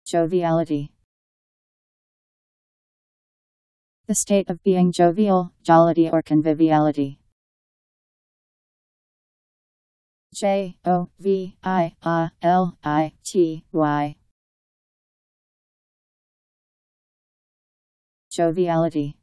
Joviality. The state of being jovial, jollity or conviviality. Joviality. Joviality.